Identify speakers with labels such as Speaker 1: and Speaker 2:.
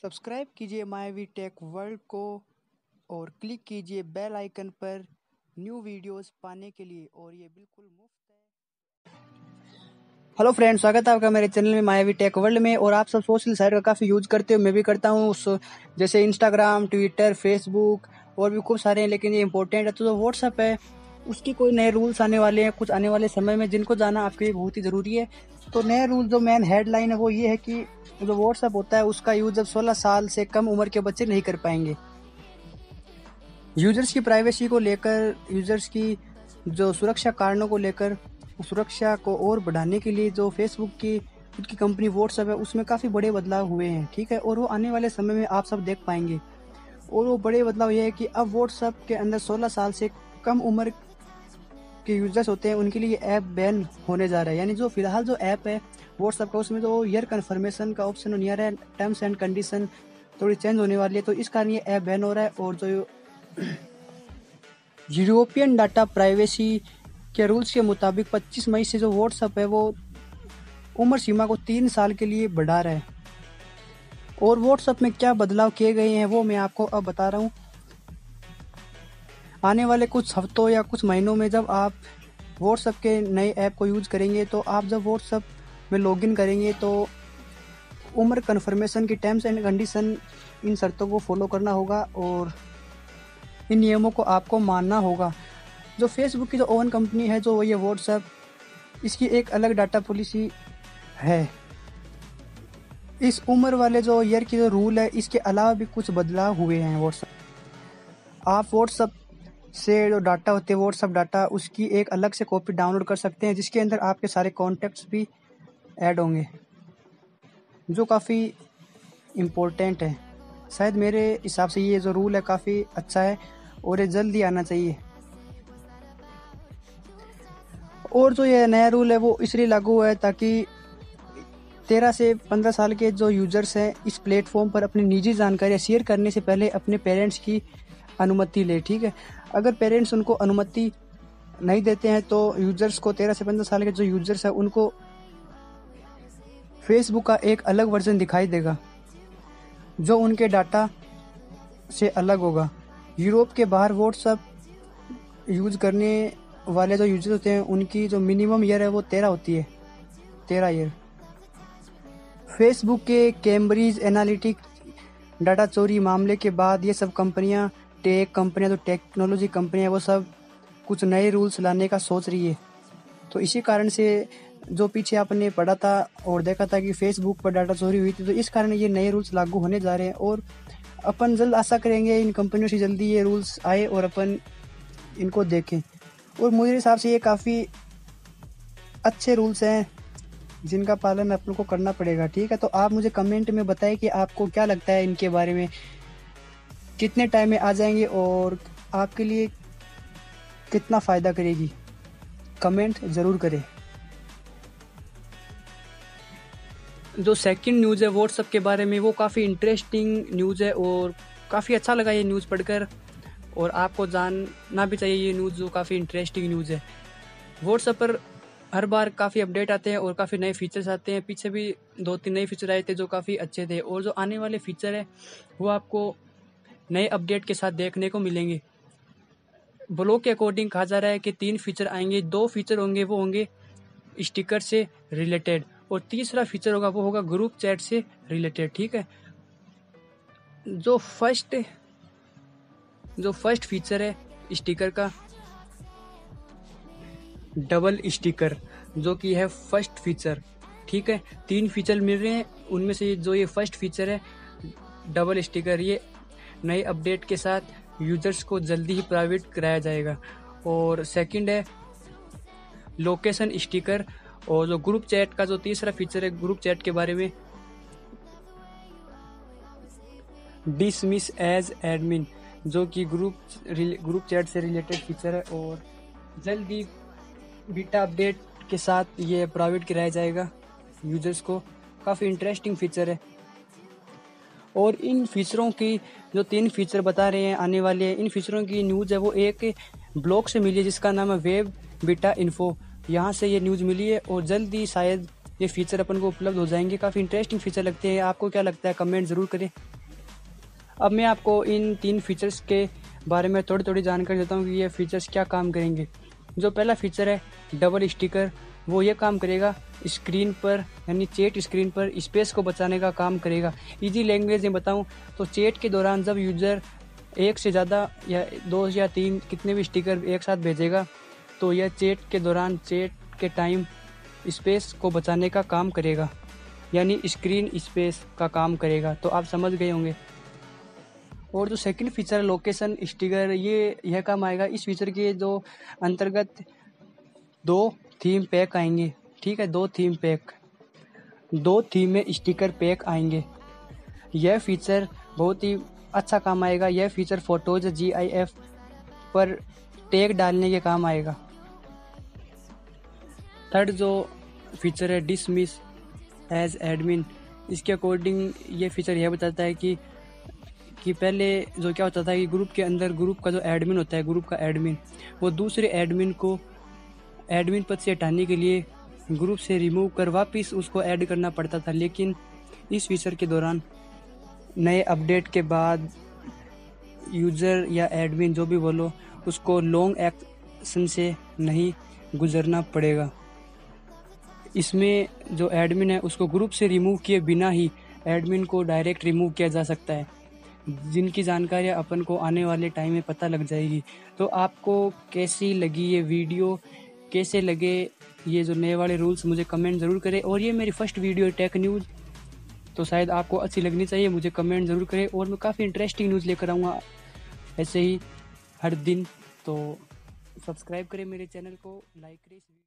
Speaker 1: Subscribe कीजिए मायावी tech world को और क्लिक कीजिए बेल आइकन पर न्यू वीडियोस पाने के लिए, और ये बिल्कुल मुफ्त है। हेलो फ्रेंड्स, स्वागत है आपका मेरे चैनल में मायावी टेक वर्ल्ड में। और आप सब सोशल साइट का काफ़ी यूज करते हो, मैं भी करता हूँ। जैसे इंस्टाग्राम, ट्विटर, फेसबुक और भी खूब सारे हैं, लेकिन ये इंपॉर्टेंट है तो जो व्हाट्सअप है उसकी कोई नए रूल्स आने वाले हैं कुछ आने वाले समय में, जिनको जाना आपके लिए बहुत ही ज़रूरी है। तो नए रूल जो मेन हेडलाइन है वो ये है कि जो व्हाट्सअप होता है उसका यूज अब 16 साल से कम उम्र के बच्चे नहीं कर पाएंगे। यूजर्स की प्राइवेसी को लेकर, यूजर्स की जो सुरक्षा कारणों को लेकर, सुरक्षा को और बढ़ाने के लिए जो फेसबुक की खुद की कंपनी व्हाट्सएप है उसमें काफ़ी बड़े बदलाव हुए हैं, ठीक है। और वो आने वाले समय में आप सब देख पाएंगे। और वो बड़े बदलाव ये है कि अब व्हाट्सएप के अंदर 16 साल से कम उम्र के यूजर्स होते हैं उनके लिए ये ऐप बैन होने जा रहा है। यानी जो फिलहाल जो ऐप है व्हाट्सएप का उसमें जो ईयर कन्फर्मेशन का ऑप्शन नहीं आ रहा है, टर्म्स एंड कंडीशन थोड़ी चेंज होने वाली है, तो इस कारण ये ऐप बैन हो रहा है। और जो यूरोपियन डाटा प्राइवेसी के रूल्स के मुताबिक 25 मई से जो व्हाट्सएप है वो उम्र सीमा को 3 साल के लिए बढ़ा रहा है। और व्हाट्सएप में क्या बदलाव किए गए हैं वो मैं आपको अब बता रहा हूँ। आने वाले कुछ हफ्तों या कुछ महीनों में जब आप व्हाट्सएप के नए ऐप को यूज़ करेंगे, तो आप जब व्हाट्सएप में लॉगिन करेंगे तो उम्र कन्फर्मेशन की टर्म्स एंड कंडीशन, इन शर्तों को फॉलो करना होगा और इन नियमों को आपको मानना होगा। जो फेसबुक की जो ओन कंपनी है जो ये व्हाट्सएप, इसकी एक अलग डाटा पॉलिसी है। इस उम्र वाले जो ईयर की जो रूल है इसके अलावा भी कुछ बदलाव हुए हैं। व्हाट्सएप, आप व्हाट्सएप से जो डाटा होते हैं व्हाट्सएप डाटा, उसकी एक अलग से कॉपी डाउनलोड कर सकते हैं जिसके अंदर आपके सारे कॉन्टैक्ट्स भी ऐड होंगे, जो काफ़ी इम्पोर्टेंट है। शायद मेरे हिसाब से ये जो रूल है काफ़ी अच्छा है और ये जल्दी आना चाहिए। और जो ये नया रूल है वो इसलिए लागू हुआ है ताकि 13 से 15 साल के जो यूजर्स हैं इस प्लेटफॉर्म पर अपनी निजी जानकारियाँ शेयर करने से पहले अपने पेरेंट्स की अनुमति ले, ठीक है। अगर पेरेंट्स उनको अनुमति नहीं देते हैं तो यूजर्स को, 13 से 15 साल के जो यूजर्स हैं उनको फेसबुक का एक अलग वर्जन दिखाई देगा जो उनके डाटा से अलग होगा। यूरोप के बाहर व्हाट्सएप यूज करने वाले जो यूजर्स होते हैं उनकी जो मिनिमम ईयर है वो 13 होती है, 13 ईयर। फेसबुक के कैम्ब्रिज एनालिटिक्स डाटा चोरी मामले के बाद ये सब कंपनियां, जो टेक्नोलॉजी कंपनियां, वो सब कुछ नए रूल्स लाने का सोच रही है। तो इसी कारण से जो पीछे आपने पढ़ा था और देखा था कि फेसबुक पर डाटा चोरी हुई थी, तो इस कारण ये नए रूल्स लागू होने जा रहे हैं। और अपन जल्द आशा करेंगे इन कंपनियों से जल्दी ये रूल्स आए और अपन इनको देखें। और मुझे हिसाब से ये काफ़ी अच्छे रूल्स हैं जिनका पालन अपन को करना पड़ेगा, ठीक है। तो आप मुझे कमेंट में बताएं कि आपको क्या लगता है इनके बारे में, कितने टाइम में आ जाएंगे और आपके लिए कितना फ़ायदा करेगी। कमेंट ज़रूर करें। जो सेकंड न्यूज़ है व्हाट्सएप के बारे में वो काफ़ी इंटरेस्टिंग न्यूज़ है और काफ़ी अच्छा लगा ये न्यूज़ पढ़कर, और आपको जानना भी चाहिए ये न्यूज़, जो काफ़ी इंटरेस्टिंग न्यूज़ है। व्हाट्सएप पर हर बार काफ़ी अपडेट आते हैं और काफ़ी नए फीचर्स आते हैं। पीछे भी 2-3 नए फीचर आए थे जो काफ़ी अच्छे थे, और जो आने वाले फीचर है वो आपको नए अपडेट के साथ देखने को मिलेंगे। ब्लॉग के अकॉर्डिंग कहा जा रहा है कि 3 फीचर आएंगे। 2 फीचर होंगे वो होंगे स्टिकर से रिलेटेड, और तीसरा फीचर होगा वो होगा ग्रुप चैट से रिलेटेड, ठीक है। जो फर्स्ट फीचर है स्टिकर का, डबल स्टिकर, जो कि है फर्स्ट फीचर, ठीक है। 3 फीचर मिल रहे हैं, उनमें से जो ये फर्स्ट फीचर है डबल स्टिकर, ये नए अपडेट के साथ यूजर्स को जल्दी ही प्राइवेट कराया जाएगा। और सेकंड है लोकेशन स्टिकर, और जो ग्रुप चैट का जो तीसरा फीचर है ग्रुप चैट के बारे में, डिसमिस एज एडमिन, जो कि ग्रुप चैट से रिलेटेड फीचर है और जल्दी बीटा अपडेट के साथ ये प्राइवेट कराया जाएगा यूजर्स को। काफ़ी इंटरेस्टिंग फीचर है। और इन फीचरों की जो 3 फीचर बता रहे हैं आने वाले हैं, इन फीचरों की न्यूज़ है वो एक ब्लॉग से मिली है जिसका नाम है वेब बीटा इन्फो। यहाँ से ये न्यूज़ मिली है और जल्दी शायद ये फीचर अपन को उपलब्ध हो जाएंगे। काफ़ी इंटरेस्टिंग फीचर लगते हैं। आपको क्या लगता है कमेंट ज़रूर करें। अब मैं आपको इन 3 फीचर्स के बारे में थोड़ी थोड़ी जानकारी देता हूँ कि ये फीचर्स क्या काम करेंगे। जो पहला फीचर है डबल स्टिकर, वो ये काम करेगा स्क्रीन पर, यानी चैट स्क्रीन पर स्पेस को बचाने का काम करेगा। इजी लैंग्वेज में बताऊँ तो चैट के दौरान जब यूज़र एक से ज़्यादा या 2 या 3 कितने भी स्टिकर एक साथ भेजेगा तो यह चैट के दौरान चैट के टाइम स्पेस को बचाने का काम करेगा, यानी स्क्रीन स्पेस का काम करेगा। तो आप समझ गए होंगे। और जो सेकंड फीचर है लोकेशन स्टिकर, यह काम आएगा। इस फीचर के जो अंतर्गत 2 थीम पैक आएंगे। ठीक है, 2 थीम पैक, 2 थीम में स्टिकर पैक आएंगे। यह फीचर बहुत ही अच्छा काम आएगा। यह फीचर फोटोज GIF पर टैग डालने के काम आएगा। थर्ड जो फीचर है डिसमिस एज एडमिन, इसके अकॉर्डिंग ये फीचर यह बताता है कि पहले जो क्या होता था कि ग्रुप के अंदर ग्रुप का जो एडमिन होता है, ग्रुप का एडमिन, वो दूसरे एडमिन को एडमिन पद से हटाने के लिए ग्रुप से रिमूव कर वापस उसको ऐड करना पड़ता था। लेकिन इस फीचर के दौरान नए अपडेट के बाद यूज़र या एडमिन जो भी बोलो उसको लॉन्ग एक्शन से नहीं गुजरना पड़ेगा। इसमें जो एडमिन है उसको ग्रुप से रिमूव किए बिना ही एडमिन को डायरेक्ट रिमूव किया जा सकता है, जिनकी जानकारियाँ अपन को आने वाले टाइम में पता लग जाएगी। तो आपको कैसी लगी ये वीडियो, कैसे लगे ये जो नए वाले रूल्स, मुझे कमेंट ज़रूर करें। और ये मेरी फर्स्ट वीडियो टेक न्यूज़, तो शायद आपको अच्छी लगनी चाहिए। मुझे कमेंट ज़रूर करें और मैं काफ़ी इंटरेस्टिंग न्यूज़ लेकर आऊँगा ऐसे ही हर दिन। तो सब्सक्राइब करें मेरे चैनल को, लाइक करें।